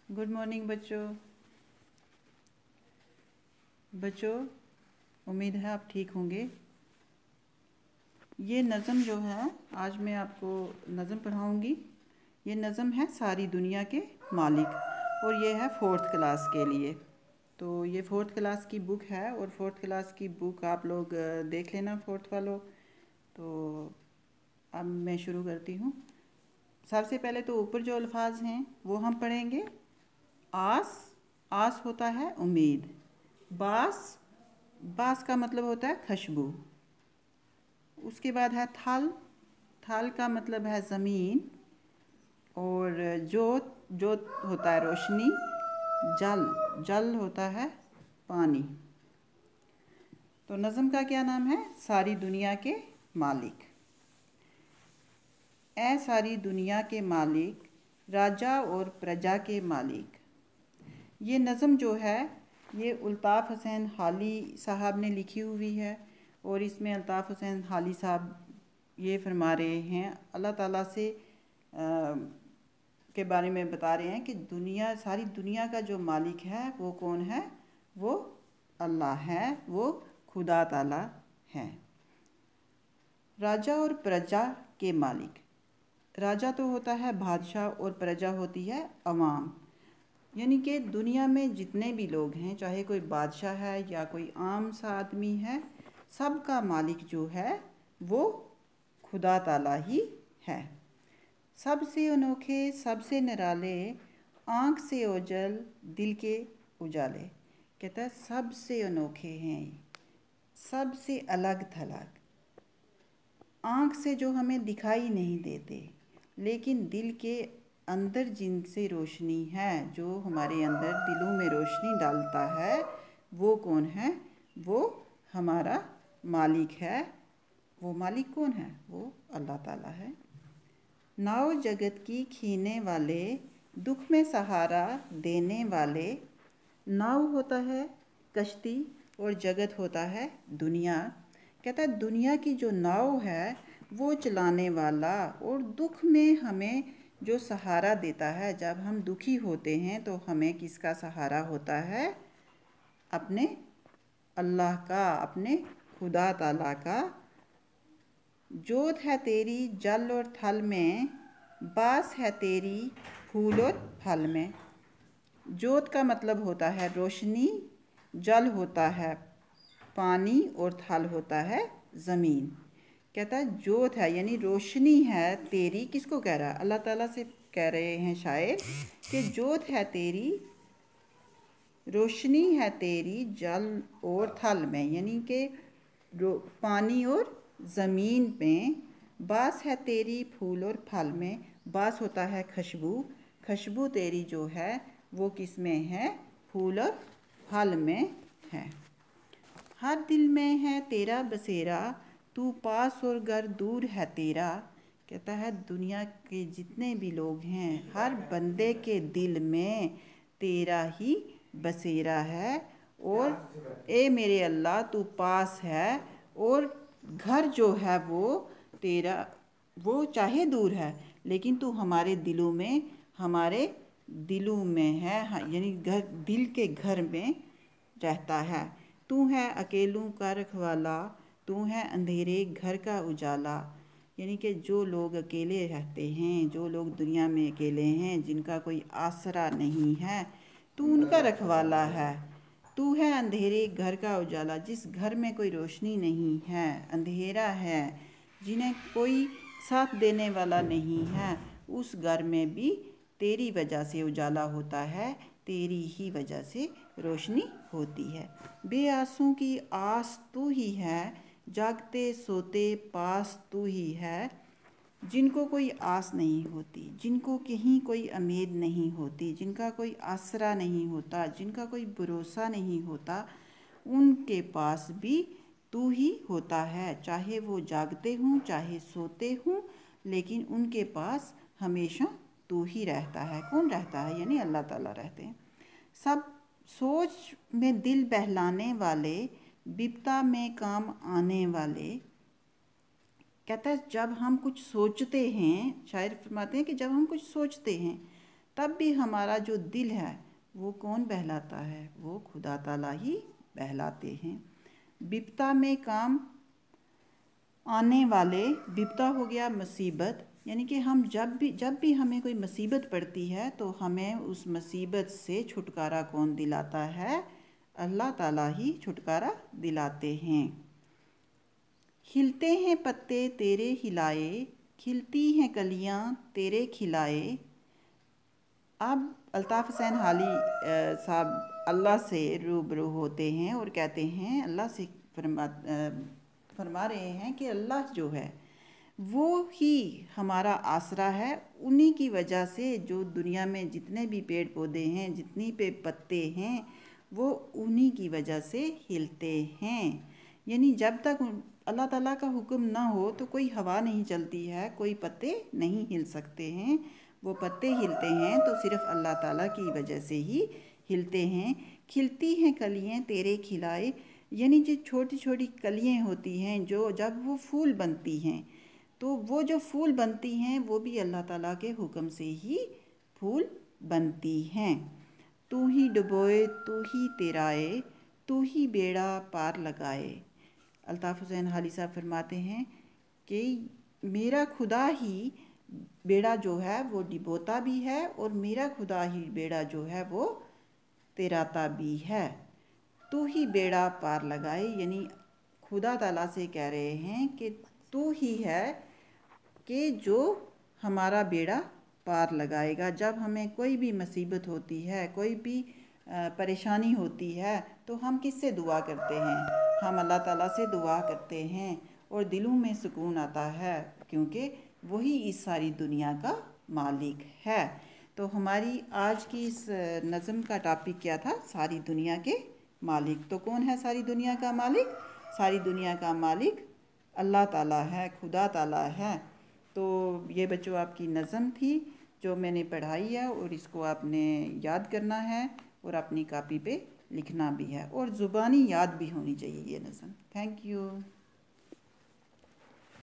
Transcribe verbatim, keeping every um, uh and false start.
Good morning बच्चों बच्चों उम्मीद है आप ठीक होंगे। ये नज़म जो है आज मैं आपको नज़म पढ़ाऊंगी। ये नज़म है सारी दुनिया के मालिक और ये है फोर्थ क्लास के लिए। तो ये फोर्थ क्लास की बुक है और फोर्थ क्लास की बुक आप लोग देख लेना फोर्थ वालों। तो अब मैं शुरू करती हूँ। सबसे पहले तो ऊपर जो अल्फाज हैं वो हम पढ़ेंगे। आस, आस होता है उम्मीद। बास, बास का मतलब होता है खुशबू। उसके बाद है थल, थल का मतलब है ज़मीन। और जोत, जोत होता है रोशनी। जल, जल होता है पानी। तो नज़म का क्या नाम है? सारी दुनिया के मालिक। ऐ सारी दुनिया के मालिक, राजा और प्रजा के मालिक। ये नज़म जो है ये अल्ताफ़ हुसैन हाली साहब ने लिखी हुई है। और इसमें अल्ताफ़ हुसैन हाली साहब ये फरमा रहे हैं, अल्लाह ताला से आ, के बारे में बता रहे हैं कि दुनिया, सारी दुनिया का जो मालिक है वो कौन है? वो अल्लाह है, वो खुदा ताला है। राजा और प्रजा के मालिक। राजा तो होता है बादशाह और प्रजा होती है अवाम। यानी कि दुनिया में जितने भी लोग हैं, चाहे कोई बादशाह है या कोई आम सा आदमी है, सबका मालिक जो है वो खुदा ताला ही है। सबसे अनोखे, सबसे निराले, आँख से ओझल, दिल के उजाले। कहता है सबसे अनोखे हैं, सबसे अलग थलग, आँख से जो हमें दिखाई नहीं देते, लेकिन दिल के अंदर जिनसे रोशनी है, जो हमारे अंदर दिलों में रोशनी डालता है, वो कौन है? वो हमारा मालिक है। वो मालिक कौन है? वो अल्लाह ताला है। नाव जगत की खींचने वाले, दुख में सहारा देने वाले। नाव होता है कश्ती और जगत होता है दुनिया। कहता है दुनिया की जो नाव है वो चलाने वाला और दुख में हमें जो सहारा देता है। जब हम दुखी होते हैं तो हमें किसका सहारा होता है? अपने अल्लाह का, अपने खुदा ताला का। जोत है तेरी जल और थल में, बास है तेरी फूल और फल में। जोत का मतलब होता है रोशनी, जल होता है पानी और थल होता है ज़मीन। कहता है जोत है यानी रोशनी है तेरी। किसको कह रहा है? अल्लाह ताला से कह रहे हैं शायर कि जोत है तेरी, रोशनी है तेरी जल और थल में, यानी कि पानी और ज़मीन में। बास है तेरी फूल और फल में। बास होता है खुशबू, खुशबू तेरी जो है वो किस में है? फूल और फल में है। हर दिल में है तेरा बसेरा, तू पास और घर दूर है तेरा। कहता है दुनिया के जितने भी लोग हैं, हर बंदे के दिल में तेरा ही बसेरा है। और ए मेरे अल्लाह तू पास है और घर जो है वो तेरा, वो चाहे दूर है लेकिन तू हमारे दिलों में, हमारे दिलों में है, यानी घर, दिल के घर में रहता है। तू है अकेलों का रखवाला, तू है अंधेरे घर का उजाला। यानी कि जो लोग अकेले रहते हैं, जो लोग दुनिया में अकेले हैं, जिनका कोई आसरा नहीं है, तू उनका रखवाला है। तू है अंधेरे घर का उजाला, जिस घर में कोई रोशनी नहीं है, अंधेरा है, जिन्हें कोई साथ देने वाला नहीं है, उस घर में भी तेरी वजह से उजाला होता है, तेरी ही वजह से रोशनी होती है। बेआसों की आस तू ही है, जागते सोते पास तू ही है। जिनको कोई आस नहीं होती, जिनको कहीं कोई उम्मीद नहीं होती, जिनका कोई आसरा नहीं होता, जिनका कोई भरोसा नहीं होता, उनके पास भी तू ही होता है। चाहे वो जागते हों, चाहे सोते हों, लेकिन उनके पास हमेशा तू ही रहता है। कौन रहता है? यानी अल्लाह ताला रहते हैं। सब सोच में दिल बहलाने वाले, विपदा में काम आने वाले। कहता है जब हम कुछ सोचते हैं, शायर फरमाते हैं कि जब हम कुछ सोचते हैं तब भी हमारा जो दिल है वो कौन बहलाता है? वो खुदा ताला ही बहलाते हैं। विपदा में काम आने वाले, विपदा हो गया मुसीबत, यानी कि हम जब भी जब भी हमें कोई मुसीबत पड़ती है तो हमें उस मुसीबत से छुटकारा कौन दिलाता है? अल्लाह ताला ही छुटकारा दिलाते हैं। खिलते हैं पत्ते तेरे हिलाए, खिलती हैं कलियां तेरे खिलाए। अब अल्ताफ़ हुसैन हाली साहब अल्लाह से रूबरू होते हैं और कहते हैं, अल्लाह से फरमा फरमा रहे हैं कि अल्लाह जो है वो ही हमारा आसरा है। उन्हीं की वजह से जो दुनिया में जितने भी पेड़ पौधे हैं, जितनी पे पत्ते हैं, वो उन्हीं की वजह से हिलते हैं। यानी जब तक अल्लाह ताला का हुक्म ना हो तो कोई हवा नहीं चलती है, कोई पत्ते नहीं हिल सकते हैं। वो पत्ते हिलते हैं तो सिर्फ अल्लाह ताला की वजह से ही हिलते हैं। खिलती हैं कलियां तेरे खिलाए, यानी जो छोटी छोटी कलियां होती हैं, जो जब वो फूल बनती हैं तो वो जो फूल बनती हैं वो भी अल्लाह ताला के हुक्म से ही फूल बनती हैं। तू ही डुबोए तू ही तेराए, तू ही बेड़ा पार लगाए। अल्ताफ़ हुसैन हाली साहब फरमाते हैं कि मेरा खुदा ही बेड़ा जो है वो डिबोता भी है और मेरा खुदा ही बेड़ा जो है वो तेराता भी है। तू ही बेड़ा पार लगाए, यानी खुदा ताला से कह रहे हैं कि तू ही है कि जो हमारा बेड़ा पार लगाएगा। जब हमें कोई भी मुसीबत होती है, कोई भी परेशानी होती है तो हम किससे दुआ करते हैं? हम अल्लाह ताला से दुआ करते हैं और दिलों में सुकून आता है, क्योंकि वही इस सारी दुनिया का मालिक है। तो हमारी आज की इस नज़म का टॉपिक क्या था? सारी दुनिया के मालिक। तो कौन है सारी दुनिया का मालिक? सारी दुनिया का मालिक अल्लाह ताला है, खुदा ताला है। तो ये बच्चों आपकी नज़म थी जो मैंने पढ़ाई है, और इसको आपने याद करना है और अपनी कॉपी पे लिखना भी है, और ज़ुबानी याद भी होनी चाहिए ये नज़म। Thank you.